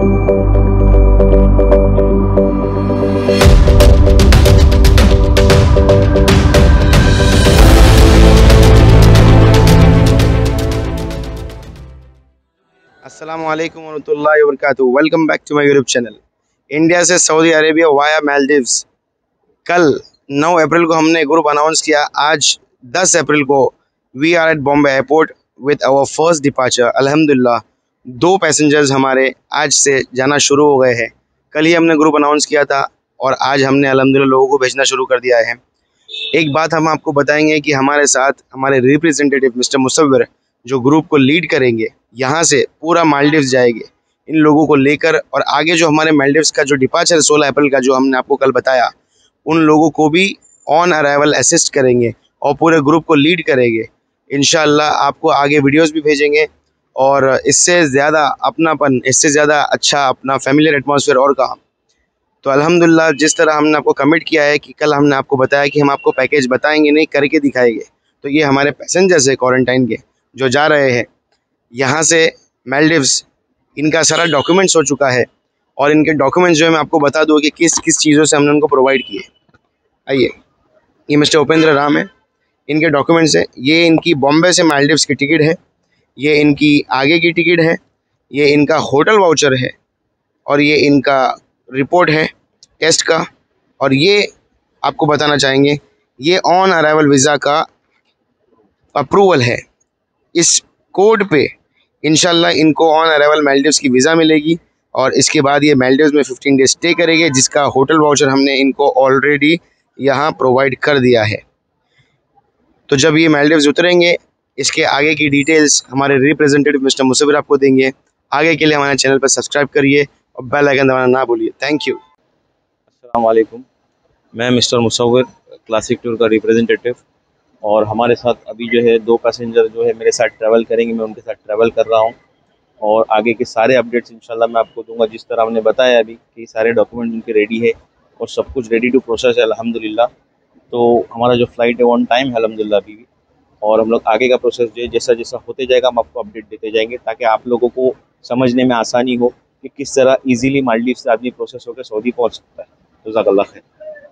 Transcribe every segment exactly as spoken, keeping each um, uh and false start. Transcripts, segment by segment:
अस्सलामु अलैकुम वरहमतुल्लाहि वबरकातुहू। Welcome back to my YouTube channel. India से सऊदी अरेबिया वाया मालदीव्स। कल नौ अप्रैल को हमने ग्रुप अनाउंस किया। आज दस अप्रैल को we are at Bombay airport with our first departure. अल्हम्दुलिल्लाह दो पैसेंजर्स हमारे आज से जाना शुरू हो गए हैं। कल ही हमने ग्रुप अनाउंस किया था और आज हमने अल्हम्दुलिल्लाह लोगों को भेजना शुरू कर दिया है। एक बात हम आपको बताएंगे कि हमारे साथ हमारे रिप्रेजेंटेटिव मिस्टर मुसव्विर जो ग्रुप को लीड करेंगे, यहाँ से पूरा मालदीव्स जाएंगे इन लोगों को लेकर। और आगे जो हमारे मालदीव्स का जो डिपार्चर सोलह अप्रैल का जो हमने आपको कल बताया, उन लोगों को भी ऑन अराइवल असिस्ट करेंगे और पूरे ग्रुप को लीड करेंगे। इंशाअल्लाह आपको आगे वीडियोस भी भेजेंगे और इससे ज़्यादा अपनापन, इससे ज़्यादा अच्छा अपना फैमिलियर एटमॉस्फेयर और कहाँ। तो अल्हम्दुलिल्लाह जिस तरह हमने आपको कमिट किया है कि कल हमने आपको बताया कि हम आपको पैकेज बताएंगे नहीं, करके दिखाएंगे। तो ये हमारे पैसेंजर्स है क्वारंटाइन के जो जा रहे हैं यहाँ से मालदीव्स। इनका सारा डॉक्यूमेंट्स हो चुका है और इनके डॉक्यूमेंट्स जो है मैं आपको बता दूँ कि किस किस चीज़ों से हमने उनको प्रोवाइड किए। आइए, ये मिस्टर उपेंद्र राम है, इनके डॉक्यूमेंट्स है। ये इनकी बॉम्बे से मालदीव्स की टिकट है, ये इनकी आगे की टिकट है, ये इनका होटल वाउचर है और ये इनका रिपोर्ट है टेस्ट का। और ये आपको बताना चाहेंगे ये ऑन अराइवल वीज़ा का अप्रूवल है। इस कोड पे इंशाल्लाह इनको ऑन अराइवल मालदीव्स की वीज़ा मिलेगी और इसके बाद ये मालदीव्स में फिफ्टीन डेज स्टे करेंगे, जिसका होटल वाउचर हमने इनको ऑलरेडी यहाँ प्रोवाइड कर दिया है। तो जब ये मालदीव्स उतरेंगे इसके आगे की डिटेल्स हमारे रिप्रेजेंटेटिव मिस्टर मुसव्विर आपको देंगे। आगे के लिए हमारे चैनल पर सब्सक्राइब करिए और बेल आइकन दबाना ना भूलिए। Thank you. अस्सलाम वालेकुम, मैं मिस्टर मुसव्विर क्लासिक टूर का रिप्रेजेंटेटिव और हमारे साथ अभी जो है दो पैसेंजर जो है मेरे साथ ट्रैवल करेंगे। मैं उनके साथ ट्रैवल कर रहा हूं और आगे के सारे अपडेट्स इंशाल्लाह मैं आपको दूंगा। जिस तरह हमने बताया अभी कि सारे डॉक्यूमेंट उनके रेडी है और सब कुछ रेडी टू प्रोसेस है अल्हम्दुलिल्लाह। तो हमारा जो फ़्लाइट है ऑन टाइम है अल्हम्दुलिल्लाह अभी भी। और हम लोग आगे का प्रोसेस जो है जैसा जैसा होते जाएगा हम आपको अपडेट देते जाएंगे ताकि आप लोगों को समझने में आसानी हो कि किस तरह ईजीली मालदीव से आदमी प्रोसेस होकर सऊदी पहुँच सकता है। तो जज़ाकल्लाह खैर।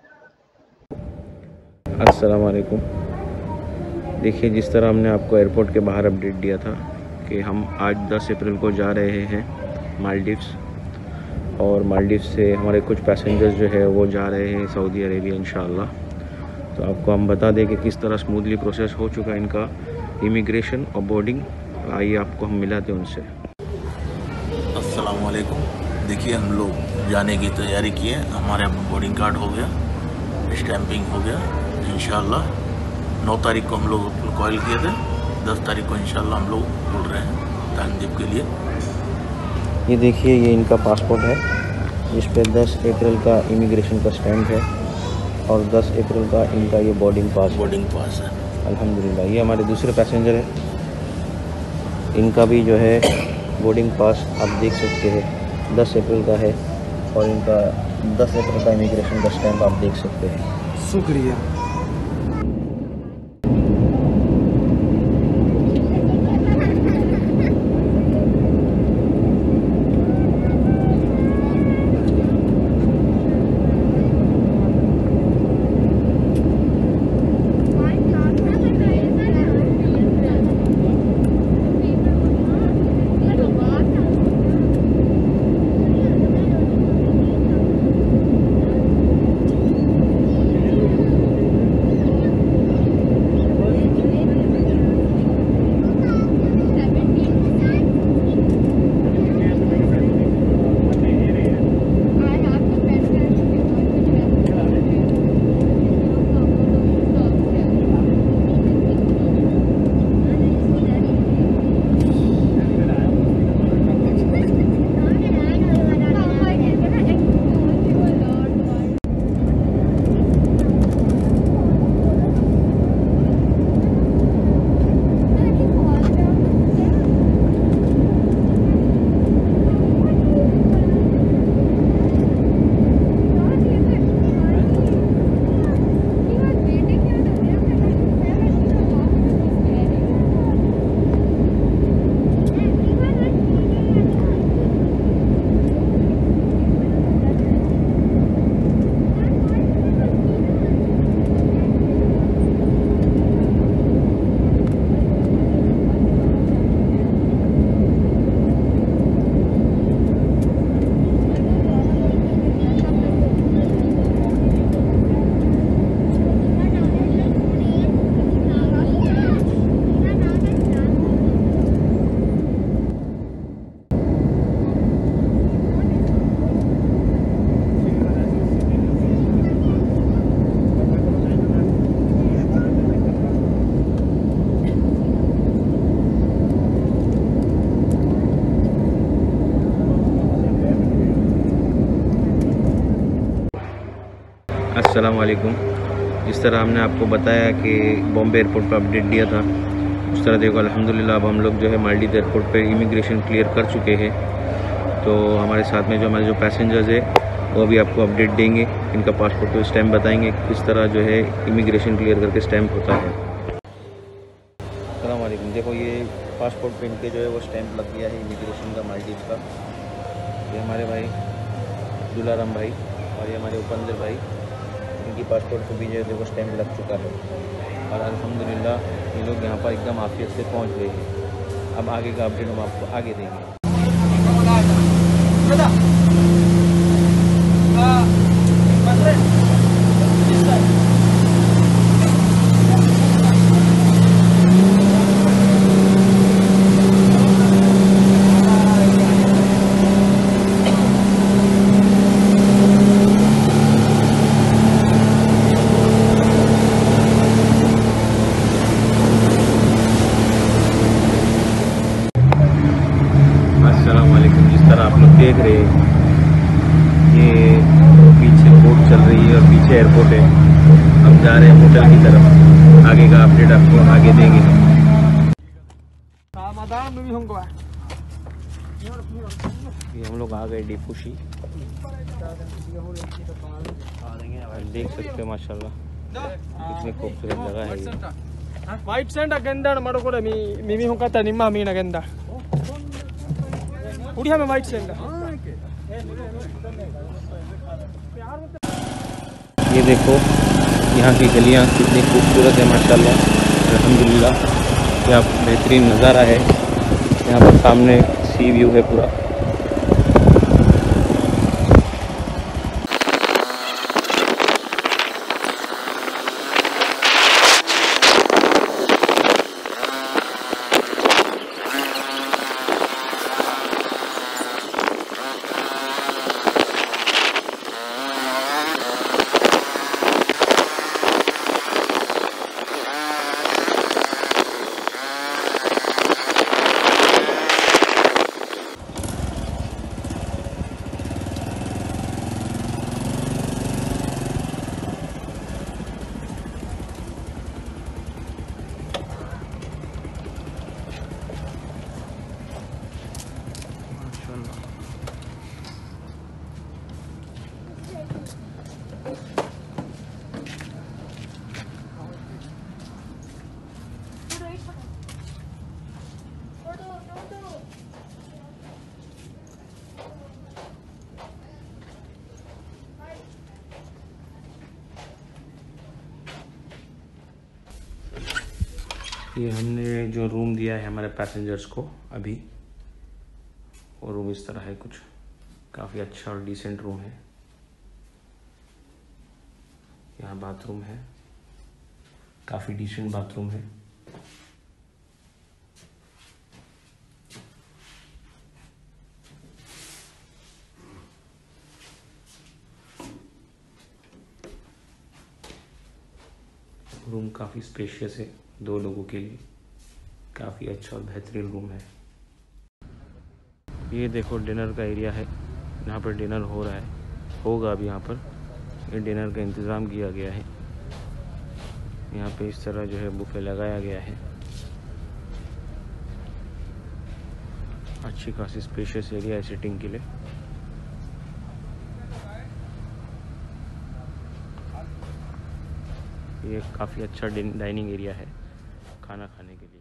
अस्सलाम वालेकुम। देखिए, जिस तरह हमने आपको एयरपोर्ट के बाहर अपडेट दिया था कि हम आज दस अप्रैल को जा रहे हैं मालदीव्स और मालदीव्स से हमारे कुछ पैसेंजर्स जो है वो जा रहे हैं सऊदी अरेबिया इंशाअल्लाह। तो आपको हम बता दें कि किस तरह स्मूथली प्रोसेस हो चुका है इनका इमिग्रेशन और बोर्डिंग। आइए आपको हम मिलाते हैं उनसे। अस्सलाम वालेकुम। देखिए, हम लोग जाने की तैयारी किए, हमारे बोर्डिंग कार्ड हो गया, स्टैंपिंग हो गया। इंशाअल्लाह नौ तारीख को हम लोग कॉल किए थे, दस तारीख को इंशाल्लाह हम लोग उड़ रहे हैं तानदीप के लिए। ये देखिए, ये इनका पासपोर्ट है जिस पे दस अप्रैल का इमिग्रेशन का स्टैंप है और दस अप्रैल का इनका ये बोर्डिंग पास बोर्डिंग पास है अल्हम्दुलिल्लाह। ये हमारे दूसरे पैसेंजर हैं, इनका भी जो है बोर्डिंग पास आप देख सकते हैं दस अप्रैल का है और इनका दस अप्रैल का इमिग्रेशन का स्टैंप आप देख सकते हैं। शुक्रिया। अस्सलाम वालेकुम। जिस तरह हमने आपको बताया कि बॉम्बे एयरपोर्ट पर अपडेट दिया था, उस तरह देखो अल्हम्दुलिल्लाह अब हम लोग जो है मालदीव एयरपोर्ट पे इमिग्रेशन क्लियर कर चुके हैं। तो हमारे साथ में जो हमारे जो पैसेंजर्स है वो अभी आपको अपडेट देंगे, इनका पासपोर्ट को स्टैम्प बताएंगे किस तरह जो है इमिग्रेशन क्लियर करके स्टैम्प होता है। अस्सलाम वालेकुम। देखो ये पासपोर्ट पे इनके जो है वो स्टैम्प लग गया है इमिग्रेशन का मालदीव का। ये हमारे भाई दुलाराम भाई और ये हमारे उपेंद्र भाई, इनकी पासपोर्ट को भी जो है देखो स्टैम्प लग चुका है और अल्हम्दुलिल्लाह ये लोग यहाँ पर एकदम आफियत से पहुँच गए हैं। अब आगे का अपडेट हम आपको आगे देंगे। आप लोग देख रहे हैं ये पीछे बोट चल रही है और पीछे एयरपोर्ट है। हम जा रहे हैं होटल की तरफ, आगे का अपडेट आपको आगे देंगे। ये हम लोग आ गए डिपूशी, देख सकते हो माशाल्लाह कितनी खूबसूरत जगह है ये। वाइट सैंड अगेंदा मड़को मी मिमी होता निम्मा मीन अगेंदा उड़िया में वाइट सैंड। ये देखो यहाँ की गलियाँ कितनी खूबसूरत है माशाल्लाह अल्हम्दुलिल्लाह। क्या बेहतरीन नज़ारा है, यहाँ पर सामने सी व्यू है पूरा। ये हमने जो रूम दिया है हमारे पैसेंजर्स को अभी, वो रूम इस तरह है कुछ, काफ़ी अच्छा और डिसेंट रूम है। यहाँ बाथरूम है, काफ़ी डिसेंट बाथरूम है। रूम काफ़ी स्पेशियस है, दो लोगों के लिए काफ़ी अच्छा और बेहतरीन रूम है। ये देखो डिनर का एरिया है, यहाँ पर डिनर हो रहा है, होगा अभी। यहाँ पर ये डिनर का इंतज़ाम किया गया है। यहाँ पे इस तरह जो है बुफे लगाया गया है, अच्छी खासी स्पेशियस एरिया है सिटिंग के लिए। ये काफ़ी अच्छा डाइनिंग एरिया है खाना खाने के लिए।